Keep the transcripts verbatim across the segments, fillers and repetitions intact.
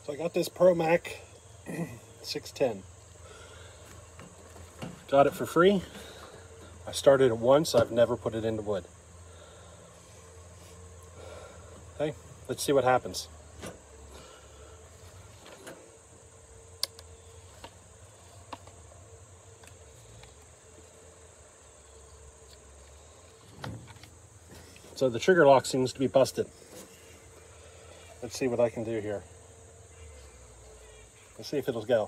So I got this Pro Mac six ten. Got it for free. I started it once. I've never put it into wood. Okay, let's see what happens. So the trigger lock seems to be busted. Let's see what I can do here. Let's see if it'll go.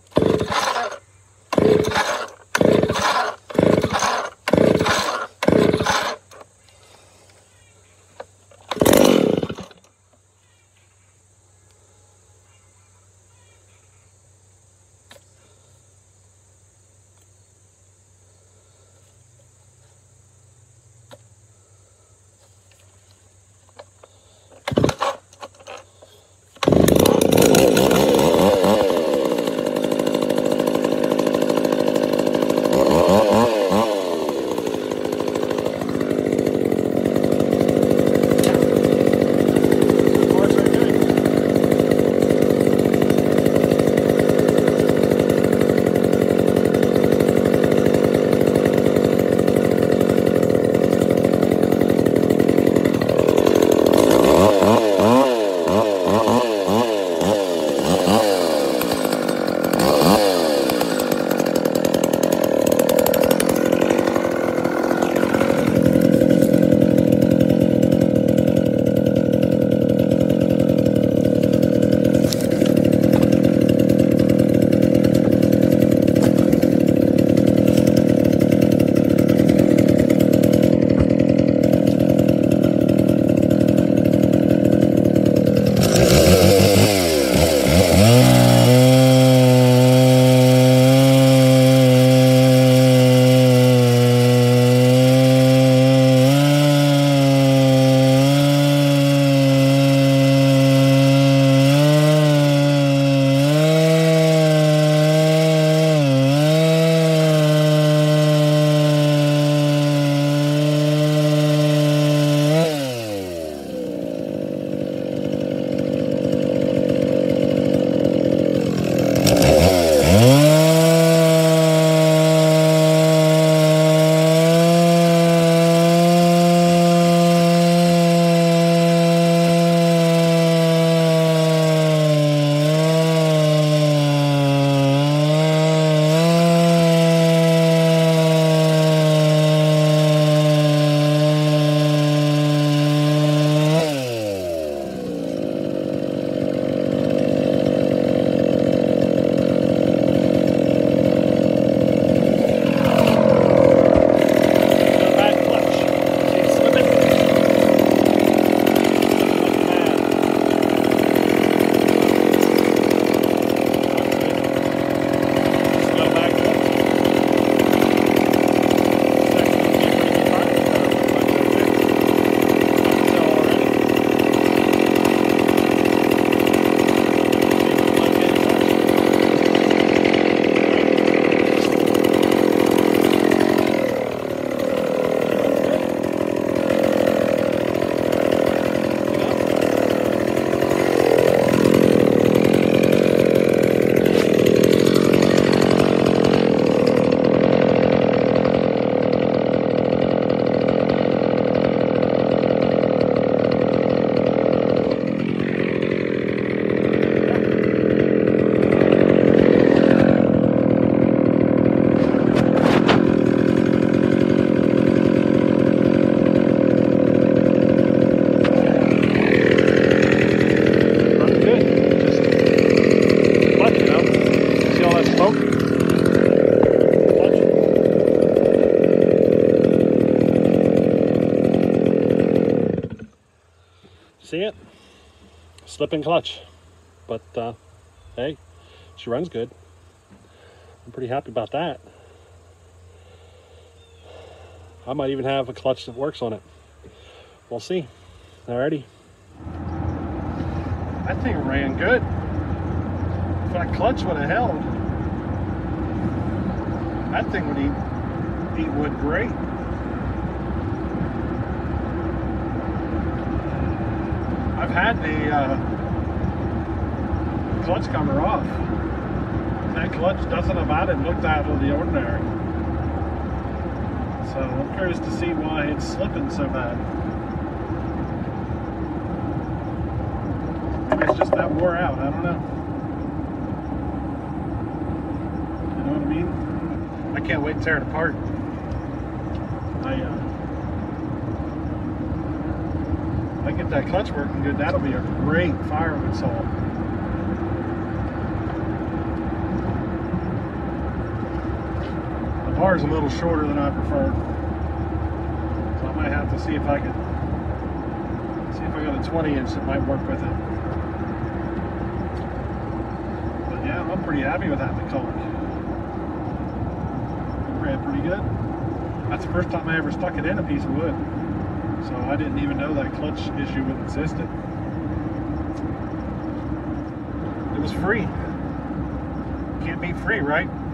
See it? Slipping clutch. But uh, hey, she runs good. I'm pretty happy about that. I might even have a clutch that works on it. We'll see. Alrighty. That thing ran good. If that clutch would have held, that thing would eat, eat wood great. I've had the uh, clutch cover off. That clutch, nothing about it looked out of the ordinary. So I'm curious to see why it's slipping so bad. Maybe it's just that wore out, I don't know. You know what I mean? I can't wait to tear it apart. I, uh, if I get that clutch working good, that'll be a great firewood saw. The bar is a little shorter than I prefer, so I might have to see if I can see if I got a twenty inch that might work with it. But yeah, I'm pretty happy with that McCulloch. It ran pretty good. That's the first time I ever stuck it in a piece of wood, so I didn't even know that clutch issue existed. It was free. Can't beat free, right?